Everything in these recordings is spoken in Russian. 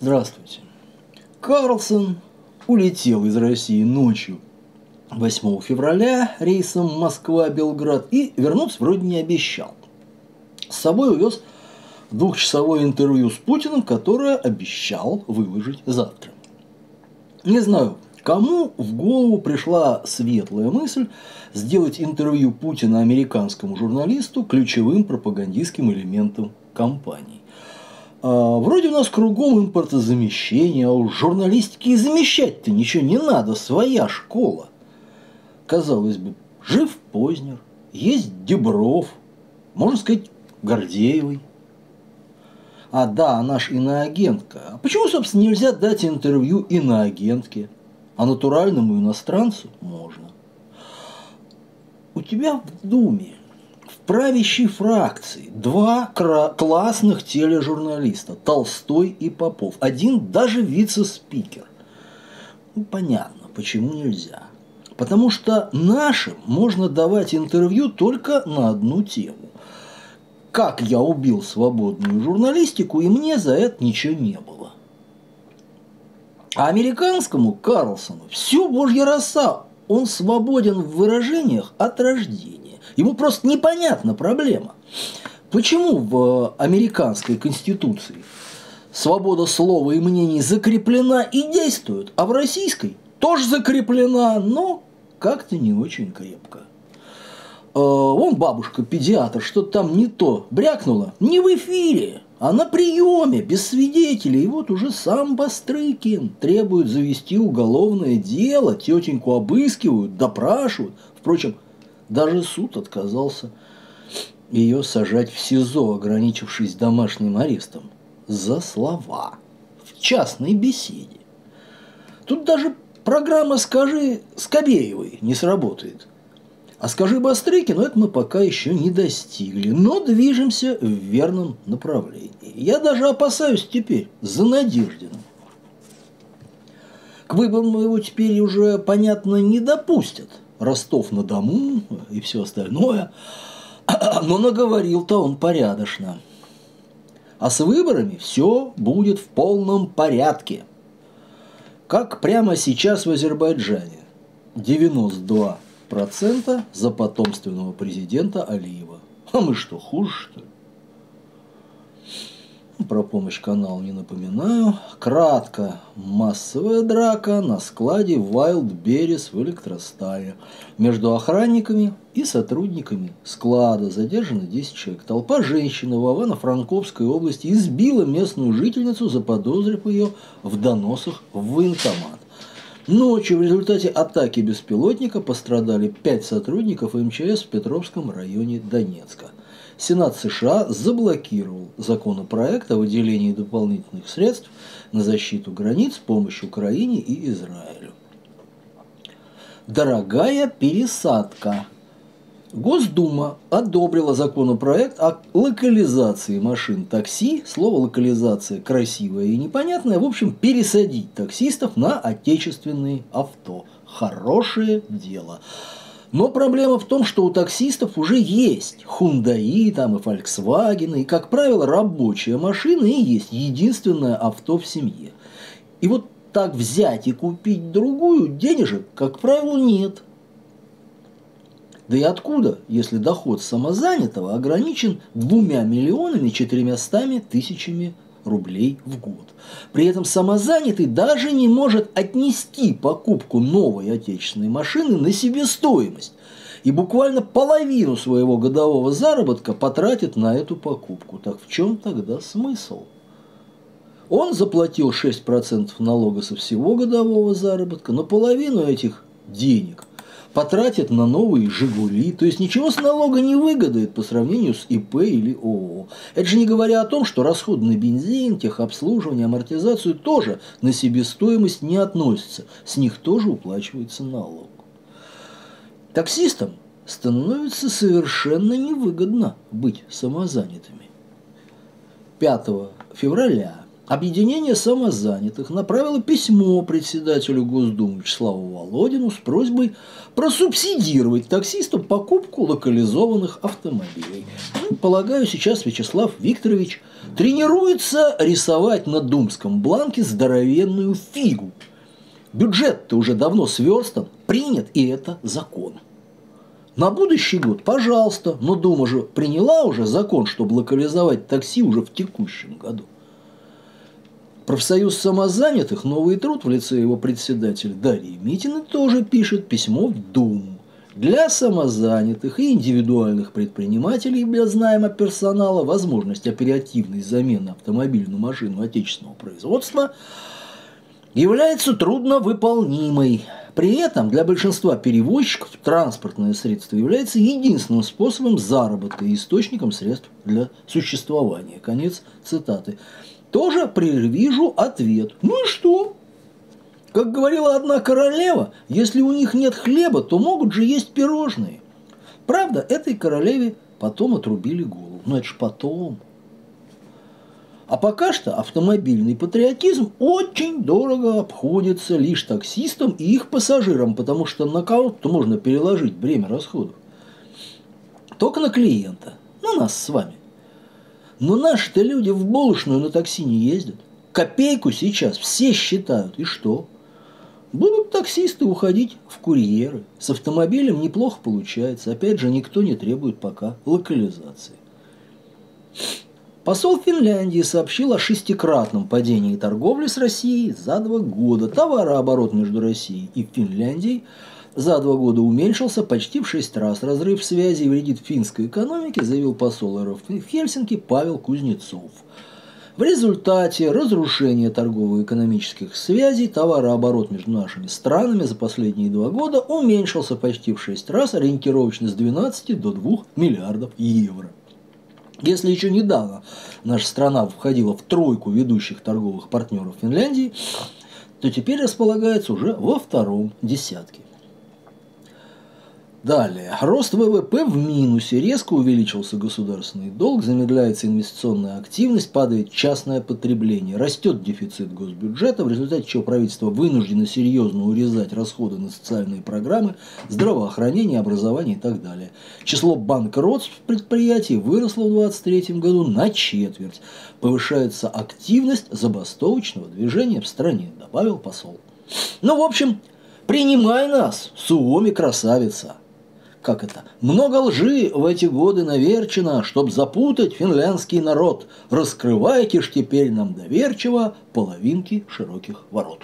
Здравствуйте. Карлсон улетел из России ночью 8 февраля рейсом Москва-Белград и вернуться вроде не обещал. С собой увез двухчасовое интервью с Путиным, которое обещал выложить завтра. Не знаю, кому в голову пришла светлая мысль сделать интервью Путина американскому журналисту ключевым пропагандистским элементом кампании. Вроде у нас кругом импортозамещение, а уж журналистики и замещать-то ничего не надо, своя школа. Казалось бы, жив Познер, есть Дебров, можно сказать, Гордеевой. А да, наш иноагентка. А почему, собственно, нельзя дать интервью иноагентке, а натуральному иностранцу можно? У тебя в Думе, в правящей фракции, два классных тележурналиста, Толстой и Попов. Один даже вице-спикер. Понятно, почему нельзя. Потому что нашим можно давать интервью только на одну тему. Как я убил свободную журналистику, и мне за это ничего не было. А американскому Карлсону все божья роса. Он свободен в выражениях от рождения. Ему просто непонятна проблема. Почему в американской конституции свобода слова и мнений закреплена и действует, а в российской тоже закреплена, но как-то не очень крепко. Вон бабушка-педиатр что-то там не то брякнула. Не в эфире, а на приеме, без свидетелей. И вот уже сам Бастрыкин требует завести уголовное дело, тетеньку обыскивают, допрашивают. Впрочем, даже суд отказался ее сажать в СИЗО, ограничившись домашним арестом. За слова. В частной беседе. Тут даже программа «Скажи Скобеевой» не сработает. А скажи Бастрыкину, это мы пока еще не достигли, но движемся в верном направлении. Я даже опасаюсь теперь за Надеждина. К выборам его теперь уже, понятно, не допустят. Ростов-на-Дону и все остальное. Но наговорил-то он порядочно. А с выборами все будет в полном порядке. Как прямо сейчас в Азербайджане. 92% за потомственного президента Алиева. А мы что, хуже, что ли? Про помощь каналу не напоминаю. Кратко. Массовая драка на складе Wildberries в Электростале. Между охранниками и сотрудниками склада задержано 10 человек. Толпа женщин в Ивано-Франковской области избила местную жительницу, заподозрив ее в доносах в военкомат. Ночью в результате атаки беспилотника пострадали 5 сотрудников МЧС в Петровском районе Донецка. Сенат США заблокировал законопроект о выделении дополнительных средств на защиту границ, помощь Украине и Израилю. Дорогая пересадка. Госдума одобрила законопроект о локализации машин такси. Слово «локализация» красивое и непонятное. В общем, пересадить таксистов на отечественные авто. Хорошее дело. Но проблема в том, что у таксистов уже есть Hyundai там, и Volkswagen, и, как правило, рабочая машина и есть единственное авто в семье. И вот так взять и купить другую денежек, как правило, нет. Да и откуда, если доход самозанятого ограничен 2 миллионами 400 тысячами рублей в год? При этом самозанятый даже не может отнести покупку новой отечественной машины на себестоимость и буквально половину своего годового заработка потратит на эту покупку. Так в чем тогда смысл? Он заплатил 6% налога со всего годового заработка, но половину этих денег потратит на новые «Жигули», то есть ничего с налога не выгодает по сравнению с ИП или ООО. Это же не говоря о том, что расходы на бензин, техобслуживание, амортизацию тоже на себестоимость не относятся, с них тоже уплачивается налог. Таксистам становится совершенно невыгодно быть самозанятыми. 5 февраля Объединение самозанятых направило письмо председателю Госдумы Вячеславу Володину с просьбой просубсидировать таксистам покупку локализованных автомобилей. Полагаю, сейчас Вячеслав Викторович тренируется рисовать на думском бланке здоровенную фигу. Бюджет-то уже давно сверстан, принят, и это закон. На будущий год, пожалуйста, но Дума же приняла уже закон, чтобы локализовать такси уже в текущем году. Профсоюз самозанятых «Новый труд» в лице его председателя Дарьи Митиной тоже пишет письмо в Думу. Для самозанятых и индивидуальных предпринимателей без найма персонала возможность оперативной замены автомобиля на машину отечественного производства является трудновыполнимой. При этом для большинства перевозчиков транспортное средство является единственным способом заработка и источником средств для существования. Конец цитаты. Тоже предвижу ответ. Ну и что? Как говорила одна королева, если у них нет хлеба, то могут же есть пирожные. Правда, этой королеве потом отрубили голову. Но это ж потом. А пока что автомобильный патриотизм очень дорого обходится лишь таксистам и их пассажирам, потому что на кого-то можно переложить бремя расходов. Только на клиента, на нас с вами. Но наши-то люди в булочную на такси не ездят. Копейку сейчас все считают. И что? Будут таксисты уходить в курьеры. С автомобилем неплохо получается. Опять же, никто не требует пока локализации. Посол Финляндии сообщил о 6-кратном падении торговли с Россией за 2 года. Товарооборот между Россией и Финляндией за 2 года уменьшился почти в 6 раз. Разрыв связи вредит финской экономике, заявил посол РФ в Хельсинки Павел Кузнецов. В результате разрушения торгово-экономических связей товарооборот между нашими странами за последние 2 года уменьшился почти в 6 раз, ориентировочно с 12 до 2 миллиардов евро. Если еще недавно наша страна входила в тройку ведущих торговых партнеров Финляндии, то теперь располагается уже во 2-м десятке. Далее. Рост ВВП в минусе, резко увеличился государственный долг, замедляется инвестиционная активность, падает частное потребление, растет дефицит госбюджета, в результате чего правительство вынуждено серьезно урезать расходы на социальные программы, здравоохранение, образование и так далее. Число банкротств предприятий выросло в 2023 году на 1/4. Повышается активность забастовочного движения в стране, добавил посол. Ну, в общем, принимай нас, Суоми, красавица. Как это? Много лжи в эти годы наверчено, чтоб запутать финляндский народ. Раскрывайте ж теперь нам доверчиво половинки широких ворот.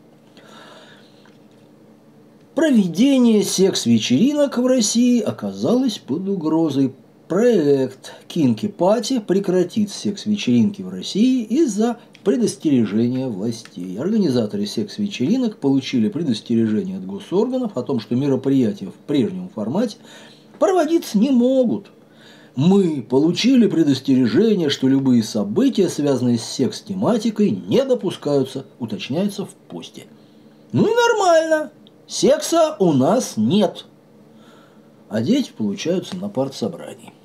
Проведение секс-вечеринок в России оказалось под угрозой. Проект Kinky Party прекратит секс-вечеринки в России из-за предостережения властей. Организаторы секс-вечеринок получили предостережение от госорганов о том, что мероприятия в прежнем формате проводиться не могут. Мы получили предостережение, что любые события, связанные с секс-тематикой, не допускаются, уточняется в посте. Ну и нормально. Секса у нас нет. А дети получаются на партсобрании.